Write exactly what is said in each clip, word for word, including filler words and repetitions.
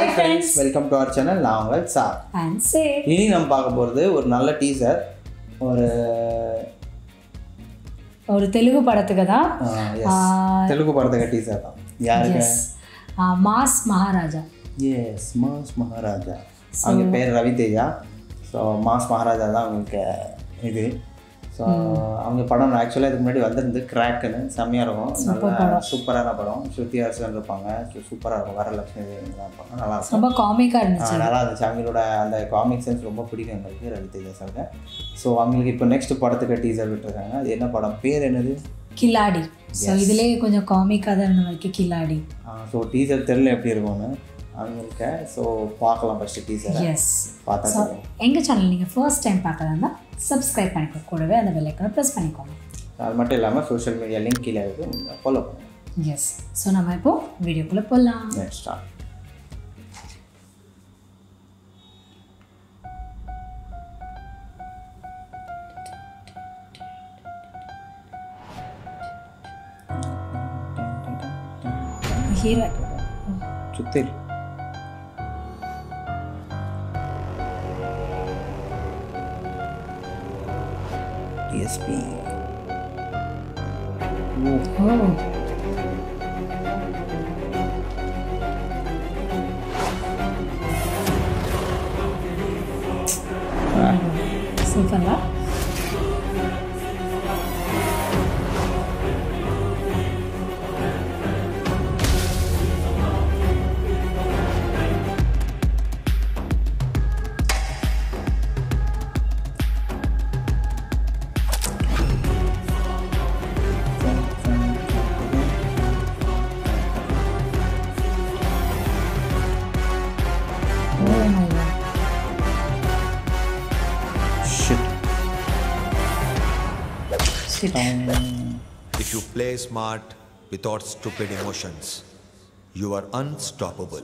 Hi friends, welcome to our channel. நான் உங்கள் sir and say இனி நம்ம பார்க்க போகிறது ஒரு நல்ல டீசர், ஒரு ஒரு தெலுங்கு படத்துக்கு தான். தெலுங்கு படத்துக்கு டீசர் தான். யாருக்கு? Mass Maharaja. Yes, mass Maharaja. அவங்க பேர் ரவி தேஜா. ஸோ மாஸ் மகாராஜா தான் அவங்களுக்கு இது. ஸோ அவங்க படம் ஆக்சுவலாக இதுக்கு முன்னாடி வந்திருந்து கிராக்குன்னு செம்மையாக இருக்கும். நல்லா சூப்பரான படம். ஸ்ருதி ஹாசன் இருப்பாங்க. சூப்பராக இருக்கும். வரலட்சுமி இருப்பாங்க. நல்லா இருக்கும். ரொம்ப காமிக்காக இருந்துச்சு. நல்லா இருந்துச்சு. அவங்களோட அந்த காமிக் சென்ஸ் ரொம்ப பிடிக்கும் எங்களுக்கு, ரவி தேஜா சாருக்கு. ஸோ அவங்களுக்கு இப்போ நெக்ஸ்ட் படத்துக்கு டீசர் விட்டுருக்காங்க. அது என்ன படம், பேர் என்னது? கில்லாடி. ஸோ இதுலேயே கொஞ்சம் காமிக்காக தான் இருந்த மாதிரி கில்லாடி. ஸோ டீசர் தெரியல எப்படி இருக்கும்னு அவங்களுக்கு. ஸோ பார்க்கலாம் ஃபஸ்ட்டு டீசர். எஸ், பார்த்தா எங்கள் சேனல் நீங்கள் ஃபர்ஸ்ட் டைம் பார்க்கலாம்னா சப்ஸ்கிரைப் பண்ணிக்கோ, கூடவே அந்த பெல் ஐக்கானை ப்ரெஸ் பண்ணிக்கோங்க. அது மட்டும் இல்லாமல் சோஷியல் மீடியா லிங்க் கீழே இருக்குது, ஃபாலோ பண்ணுங்கள். எஸ், ஸோ நம்ம இப்போது வீடியோக்குள்ளே போகலாம். Next start. ஹீரோயின் சுத்தி D S P. Oh. Super. If you play smart without stupid emotions, you are unstoppable.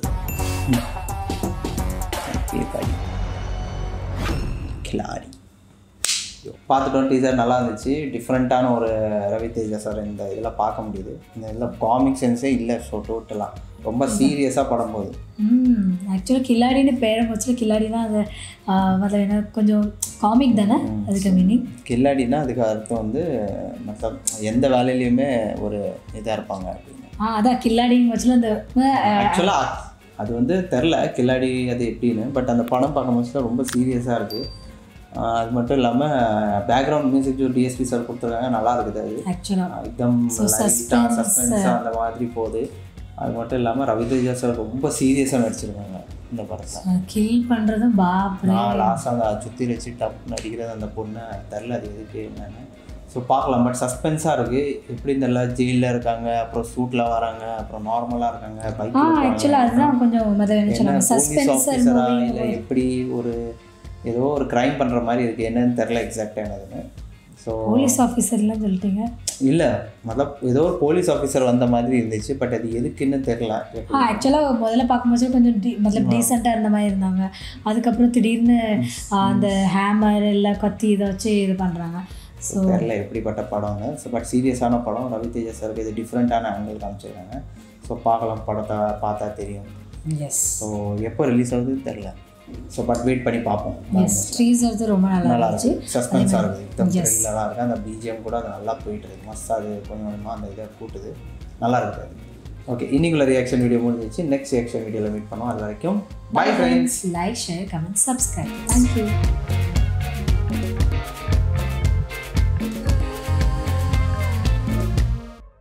Khiladi. பார்த்துட்டோம். டீசர் நல்லா இருந்துச்சு. டிஃப்ரெண்ட்டான ஒரு ரவி தேஜா சார் இந்த இதெல்லாம் பார்க்க முடியுது. இந்த இதில் காமிக் சென்ஸே இல்லை. ஸோ டோட்டலாக ரொம்ப சீரியஸாக படம் போகுது. ம் ஆக்சுவலாக கில்லாடின்னு பேரை வச்சு கில்லாடி தான் அது அதில் என்ன கொஞ்சம் காமிக் தானே, அதுக்கு மீனிங் கில்லாடினா அதுக்கு அர்த்தம் வந்து மற்ற எந்த வேலையிலையுமே ஒரு இதாக இருப்பாங்க அப்படின்னு. ஆ அதான் கில்லாடின்னு வச்சுல அந்த ஆக்சுவலாக அது வந்து தெரில கில்லாடி அது எப்படின்னு. பட் அந்த படம் பார்க்கும் போது ரொம்ப சீரியஸாக இருக்குது. அது மட்டும் இல்லாமல் background music D S P sir கொடுத்துருக்காங்க. நல்லா இருக்குது. அது ஆக்சுவலாக எக்தம் லைட்டாக சஸ்பென்ஸாக அந்த மாதிரி போகுது. அது மட்டும் இல்லாமல் ரவிதேஜா சார் ரொம்ப சீரியஸாக நடிச்சிருக்காங்க இந்த படத்தை. கில் பண்ணுறதும் பாப் நான் லாஸ்ட்டாக அந்த சுற்றி வச்சு டப் நடிக்கிறது அந்த பொண்ணை தெரில அது எதுக்கு என்னன்னு. ஸோ பார்க்கலாம். பட் சஸ்பென்ஸாக இருக்குது. எப்படி இந்த ஜெயிலில் இருக்காங்க, அப்புறம் சூட்டில் வராங்க, அப்புறம் நார்மலாக இருக்காங்க, பைக்கில் ஆக்சுவலாக அதுதான் கொஞ்சம் போலீஸ் ஆஃபீஸரா இல்லை எப்படி ஒரு ஏதோ ஒரு க்ரைம் பண்ணுற மாதிரி இருக்குது. என்னன்னு தெரில எக்ஸாக்டாக என்னதுன்னு. ஸோ போலீஸ் ஆஃபீஸர்லாம் சொல்லிட்டீங்க. இல்லை மதம் ஏதோ ஒரு போலீஸ் ஆஃபீஸர் வந்த மாதிரி இருந்துச்சு. பட் அது எதுக்குன்னு தெரில. ஆ ஆக்சுவலாக முதல்ல பார்க்கும்போது கொஞ்சம் டி மਤਲਬ டீசெண்டாக இருந்த மாதிரி இருந்தாங்க. அதுக்கப்புறம் திடீர்னு அந்த ஹேமர் எல்லாம் கத்தி இதை வச்சு இது பண்ணுறாங்க. ஸோ தெரில எப்படிப்பட்ட படம்னு. ஸோ பட் சீரியஸான படம். ரவி தேஜா சாருக்கு இது டிஃப்ரெண்ட்டான ஆங்கிள் காமிச்சிருக்காங்க. ஸோ பார்க்கலாம், படத்தை பார்த்தா தெரியும். எஸ். ஸோ எப்போ ரிலீஸ் ஆகுது தெரில. ஸோ பட் வெயிட் பண்ணி பார்ப்போம். எஸ், டீசர் ரொம்ப நல்லா நல்லா இருக்குது. சஸ்பென்ஸாக இருக்குது. एकदम த்ரில்லராக இருக்குது. அந்த பிஜிஎம் கூட அது நல்லா போயிட்டு இருக்குது. மஸ்ட் அது கொஞ்சம் கொஞ்சமாக அந்த இதை கூட்டுது. நல்லா இருக்குது. ஓகே, இன்னைக்குள்ள ரியாக்ஷன் வீடியோ முடிஞ்சிச்சு. நெக்ஸ்ட் ரியாக்ஷன் வீடியோவில் மீட் பண்ணுவோம். அது வரைக்கும் bye friends. Like, share, comment, subscribe. Thank you.